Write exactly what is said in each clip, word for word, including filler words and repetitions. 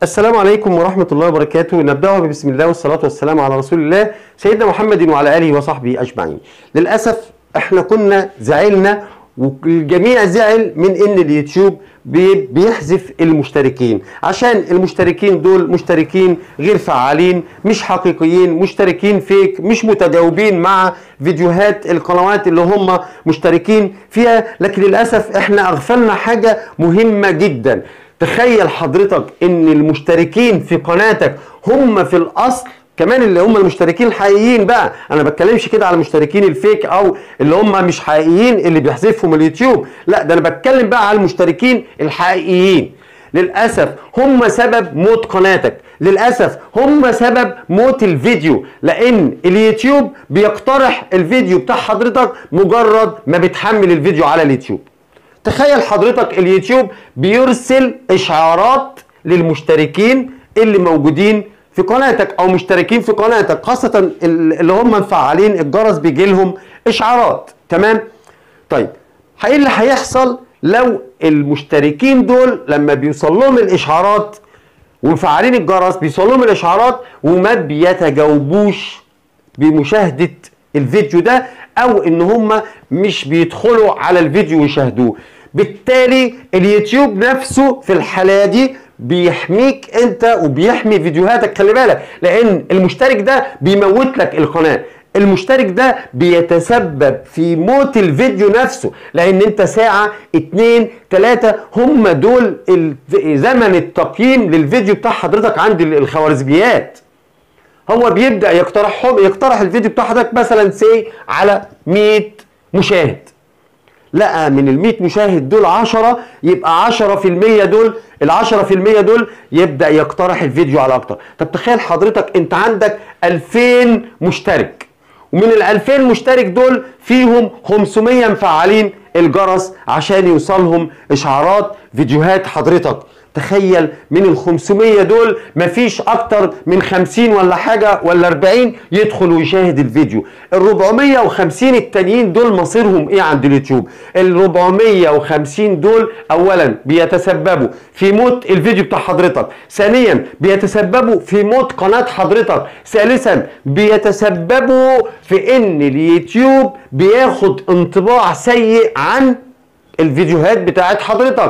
السلام عليكم ورحمة الله وبركاته. نبدأ بسم الله والصلاة والسلام على رسول الله سيدنا محمد وعلى آله وصحبه أجمعين. للأسف احنا كنا زعلنا والجميع زعل من ان اليوتيوب بيحذف المشتركين، عشان المشتركين دول مشتركين غير فعالين، مش حقيقيين، مشتركين فيك، مش متجاوبين مع فيديوهات القنوات اللي هم مشتركين فيها. لكن للأسف احنا اغفلنا حاجة مهمة جدا. تخيل حضرتك ان المشتركين في قناتك هم في الاصل كمان اللي هم المشتركين الحقيقيين. بقى انا ما بتكلمش كده على المشتركين الفيك او اللي هم مش حقيقيين اللي بيحذفهم اليوتيوب، لا ده انا بتكلم بقى على المشتركين الحقيقيين. للاسف هم سبب موت قناتك، للاسف هم سبب موت الفيديو، لان اليوتيوب بيقترح الفيديو بتاع حضرتك مجرد ما بتحمل الفيديو على اليوتيوب. تخيل حضرتك اليوتيوب بيرسل اشعارات للمشتركين اللي موجودين في قناتك او مشتركين في قناتك، خاصة اللي هم مفعلين الجرس بيجي لهم اشعارات. تمام؟ طيب ايه اللي هيحصل لو المشتركين دول لما بيوصل لهم الاشعارات ومفعلين الجرس بيوصل لهم الاشعارات وما بيتجاوبوش بمشاهدة الفيديو ده، او ان هم مش بيدخلوا على الفيديو ويشاهدوه؟ بالتالي اليوتيوب نفسه في الحالة دي بيحميك انت وبيحمي فيديوهاتك. خلي بالك، لان المشترك ده بيموت لك القناة، المشترك ده بيتسبب في موت الفيديو نفسه، لان انت ساعة اتنين تلاتة هم دول زمن التقييم للفيديو بتاع حضرتك عند الخوارزميات. هو بيبدأ يقترحهم يقترح الفيديو بتاع حضرتك مثلا سي على مية مشاهد، لقى من ال مية مشاهد دول عشرة، يبقى عشرة في المية دول ال عشرة في المية دول يبدأ يقترح الفيديو على اكتر. طب تخيل حضرتك انت عندك ألفين مشترك، ومن ال ألفين مشترك دول فيهم خمسمية مفعلين الجرس عشان يوصلهم اشعارات فيديوهات حضرتك. تخيل من ال خمسمية دول مفيش اكتر من خمسين ولا حاجه ولا أربعين يدخل ويشاهد الفيديو. ال أربعمية وخمسين التانيين دول مصيرهم ايه عند اليوتيوب؟ ال أربعمية وخمسين دول اولا بيتسببوا في موت الفيديو بتاع حضرتك، ثانيا بيتسببوا في موت قناه حضرتك، ثالثا بيتسببوا في ان اليوتيوب بياخد انطباع سيء عن الفيديوهات بتاعت حضرتك.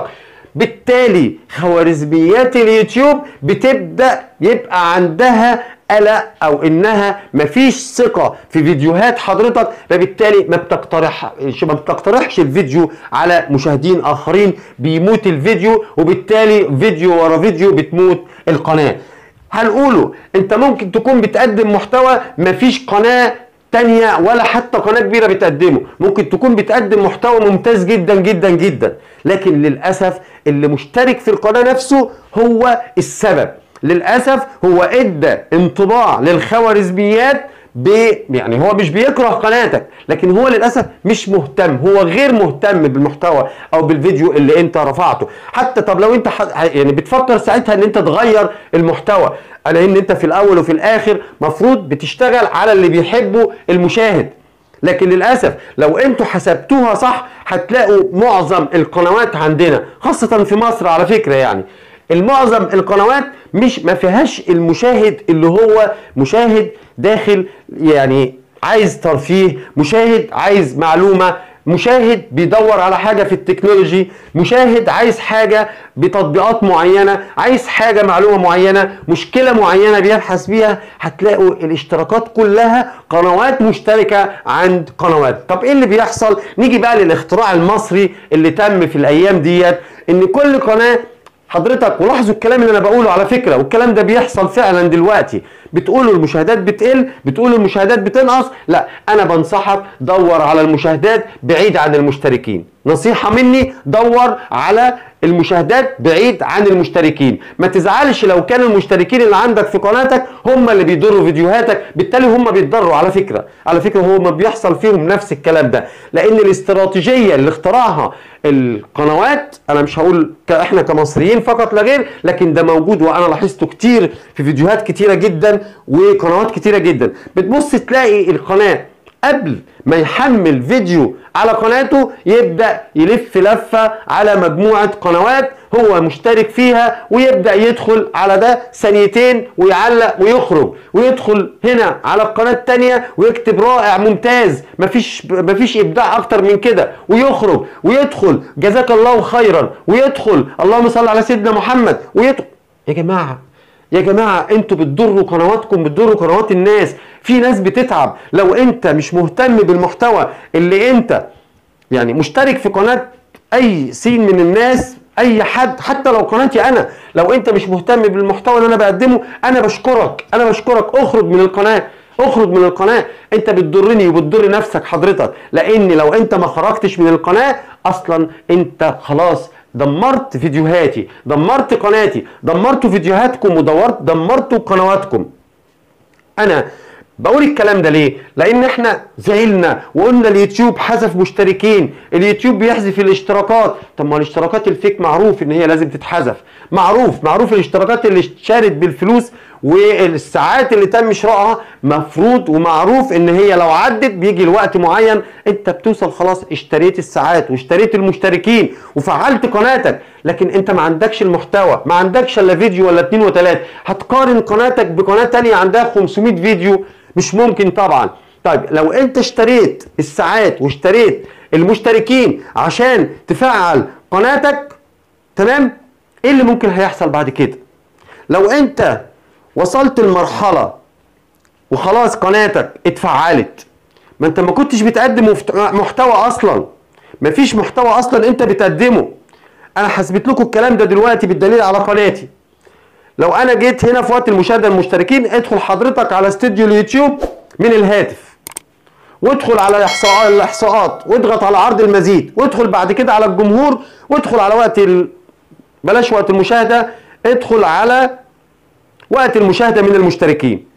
بالتالي خوارزميات اليوتيوب بتبدأ يبقى عندها قلق او انها مفيش ثقة في فيديوهات حضرتك، فبالتالي ما بتقترح ما بتقترحش الفيديو على مشاهدين اخرين، بيموت الفيديو، وبالتالي فيديو ورا فيديو بتموت القناة. هنقوله انت ممكن تكون بتقدم محتوى مفيش قناة تانية ولا حتى قناة كبيرة بتقدمه، ممكن تكون بتقدم محتوى ممتاز جدا جدا جدا، لكن للأسف اللي مشترك في القناة نفسه هو السبب. للأسف هو ادى انطباع للخوارزميات ب يعني هو مش بيكره قناتك، لكن هو للأسف مش مهتم، هو غير مهتم بالمحتوى او بالفيديو اللي انت رفعته. حتى طب لو انت يعني بتفكر ساعتها ان انت تغير المحتوى، لان انت في الاول وفي الاخر مفروض بتشتغل على اللي بيحبه المشاهد. لكن للأسف لو انتوا حسبتوها صح هتلاقوا معظم القنوات عندنا خاصة في مصر على فكرة، يعني المعظم القنوات مش ما فيهاش المشاهد اللي هو مشاهد داخل يعني عايز ترفيه، مشاهد عايز معلومة، مشاهد بيدور على حاجة في التكنولوجي، مشاهد عايز حاجة بتطبيقات معينة، عايز حاجة معلومة معينة، مشكلة معينة بيبحث بيها. هتلاقوا الاشتراكات كلها قنوات مشتركة عند قنوات. طب ايه اللي بيحصل؟ نيجي بقى للاختراع المصري اللي تم في الايام ديت، ان كل قناة حضرتك، ولاحظوا الكلام اللي انا بقوله على فكرة، والكلام ده بيحصل فعلا دلوقتي، بتقولوا المشاهدات بتقل، بتقولوا المشاهدات بتنقص، لا انا بنصحك دور على المشاهدات بعيد عن المشتركين. نصيحة مني دور على المشاهدات بعيد عن المشتركين. ما تزعلش لو كان المشتركين اللي عندك في قناتك هم اللي بيضروا فيديوهاتك، بالتالي هم بيتضروا على فكرة على فكرة هو ما بيحصل فيهم نفس الكلام ده، لان الاستراتيجية اللي اخترعها القنوات، انا مش هقول احنا كمصريين فقط لا غير، لكن ده موجود وانا لاحظته كتير في فيديوهات كتيرة جدا وقنوات كتيرة جدا. بتبص تلاقي القناة قبل ما يحمل فيديو على قناته يبدأ يلف لفة على مجموعة قنوات هو مشترك فيها، ويبدأ يدخل على ده ثانيتين ويعلق ويخرج، ويدخل هنا على القناة التانية ويكتب رائع ممتاز مفيش مفيش إبداع أكتر من كده، ويخرج ويدخل جزاك الله خيرا، ويدخل اللهم صل على سيدنا محمد، ويدخل. يا جماعة يا جماعة انتوا بتضروا قنواتكم، بتضروا قنوات الناس. في ناس بتتعب. لو انت مش مهتم بالمحتوى اللي انت يعني مشترك في قناة اي سين من الناس، اي حد، حتى لو قناتي انا، لو انت مش مهتم بالمحتوى اللي انا بقدمه، انا بشكرك انا بشكرك اخرج من القناة، اخرج من القناة. انت بتضرني وبتضر نفسك حضرتك، لان لو انت ما خرجتش من القناة اصلا انت خلاص دمرت فيديوهاتي، دمرت قناتي، دمرت فيديوهاتكم، ودورت دمرت قنواتكم. انا بقول الكلام ده ليه؟ لان احنا زعلنا وقلنا اليوتيوب حذف مشتركين، اليوتيوب بيحذف الاشتراكات. طب ما الاشتراكات الفيك معروف ان هي لازم تتحذف، معروف معروف الاشتراكات اللي اشترت بالفلوس والساعات اللي تم شرائها مفروض ومعروف ان هي لو عدت بيجي الوقت معين انت بتوصل خلاص اشتريت الساعات واشتريت المشتركين وفعلت قناتك، لكن انت ما عندكش المحتوى، ما عندكش الا فيديو ولا اتنين وتلاته. هتقارن قناتك بقناه تانيه عندها خمسمائة فيديو؟ مش ممكن طبعا. طيب لو انت اشتريت الساعات واشتريت المشتركين عشان تفعل قناتك، تمام، ايه اللي ممكن هيحصل بعد كده؟ لو انت وصلت لمرحلة وخلاص قناتك اتفعلت، ما انت ما كنتش بتقدم محتوى اصلا، ما فيش محتوى اصلا انت بتقدمه. انا حسبت لكم الكلام ده دلوقتي بالدليل على قناتي. لو انا جيت هنا في وقت المشاهدة المشتركين، ادخل حضرتك على استوديو اليوتيوب من الهاتف، وادخل على الاحصاءات الاحصاءات واضغط على عرض المزيد، وادخل بعد كده على الجمهور، وادخل على وقت ال... بلاش وقت المشاهدة، ادخل على وقت المشاهدة من المشتركين،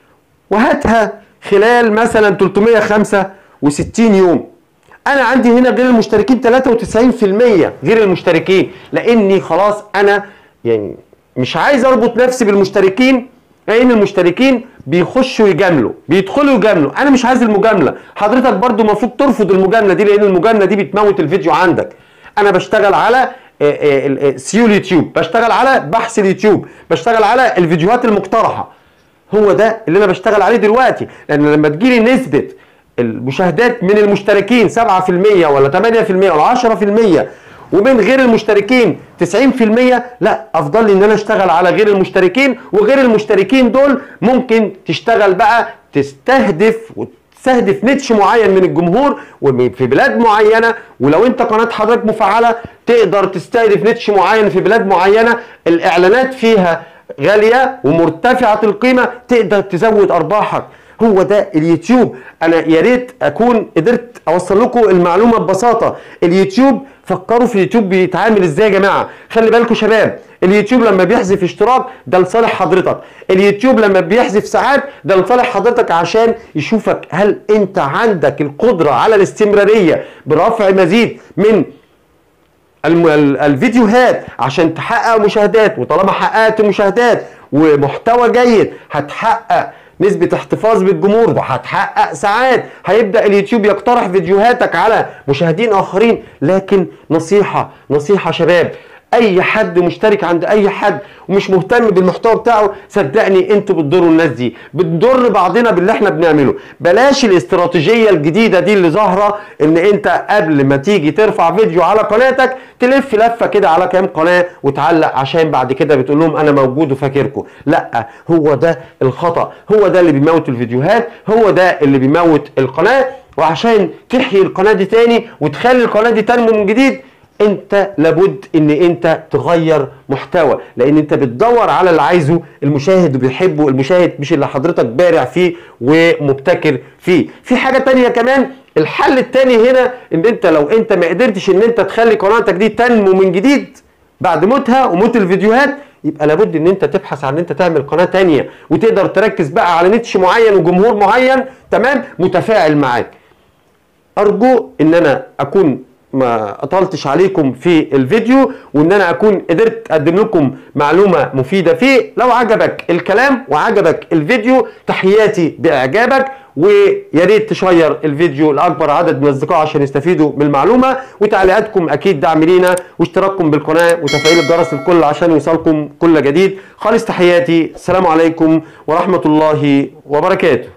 وهاتها خلال مثلا تلتمية وخمسة وستين يوم. انا عندي هنا غير المشتركين تلاتة وتسعين في المية غير المشتركين، لاني خلاص انا يعني مش عايز اربط نفسي بالمشتركين، لان المشتركين بيخشوا يجاملوا، بيدخلوا يجاملوا. انا مش عايز المجاملة. حضرتك برضو المفروض ترفض المجاملة دي، لان المجاملة دي بتموت الفيديو عندك. انا بشتغل على سيو اليوتيوب، بشتغل على بحث اليوتيوب، بشتغل على الفيديوهات المقترحة. هو ده اللي انا بشتغل عليه دلوقتي. لان لما تجيلي نسبة المشاهدات من المشتركين سبعة في المية ولا تمانية في المية ولا عشرة في المية، ومن غير المشتركين تسعين في المية، لا، افضل لي ان انا اشتغل على غير المشتركين. وغير المشتركين دول ممكن تشتغل بقى تستهدف تستهدف نيتش معين من الجمهور وفي بلاد معينه. ولو انت قناه حضرتك مفعله تقدر تستهدف نيتش معين في بلاد معينه الاعلانات فيها غاليه ومرتفعه القيمه، تقدر تزود ارباحك. هو ده اليوتيوب. انا يا ريت اكون قدرت اوصل لكم المعلومه ببساطه. اليوتيوب، فكروا في اليوتيوب بيتعامل ازاي يا جماعه. خلي بالكم شباب، اليوتيوب لما بيحذف اشتراك ده لصالح حضرتك، اليوتيوب لما بيحذف ساعات ده لصالح حضرتك، عشان يشوفك هل انت عندك القدره على الاستمراريه برفع مزيد من الفيديوهات عشان تحقق مشاهدات. وطالما حققت مشاهدات ومحتوى جيد هتحقق نسبة احتفاظ بالجمهور، وهتحقق ساعات، هيبدأ اليوتيوب يقترح فيديوهاتك على مشاهدين آخرين. لكن نصيحة نصيحة شباب، أي حد مشترك عند أي حد ومش مهتم بالمحتوى بتاعه، صدقني انتوا بتضروا الناس دي، بتضر بعضنا باللي احنا بنعمله. بلاش الاستراتيجية الجديدة دي اللي ظاهرة، ان انت قبل ما تيجي ترفع فيديو على قناتك تلف لفة كده على كام قناة وتعلق، عشان بعد كده بتقول لهم انا موجود وفاكركم. لا، هو ده الخطأ، هو ده اللي بيموت الفيديوهات، هو ده اللي بيموت القناة. وعشان تحيي القناة دي تاني وتخلي القناة دي تنمو من جديد، انت لابد ان انت تغير محتوى، لان انت بتدور على اللي عايزه المشاهد وبيحبه المشاهد، مش اللي حضرتك بارع فيه ومبتكر فيه. في حاجة تانية كمان، الحل التاني هنا، ان انت لو انت ما قدرتش ان انت تخلي قناتك دي تنمو من جديد بعد موتها وموت الفيديوهات، يبقى لابد ان انت تبحث عن ان انت تعمل قناة تانية وتقدر تركز بقى على نيتش معين وجمهور معين، تمام، متفاعل معاك. ارجو ان انا اكون ما اطلتش عليكم في الفيديو، وان انا اكون قدرت اقدم لكم معلومه مفيده فيه. لو عجبك الكلام وعجبك الفيديو تحياتي باعجابك، ويا ريت تشير الفيديو لاكبر عدد من الاصدقاء عشان يستفيدوا من المعلومه، وتعليقاتكم اكيد دعم لينا، واشتراككم بالقناه وتفعيل الجرس الكل عشان يوصلكم كل جديد. خالص تحياتي، السلام عليكم ورحمه الله وبركاته.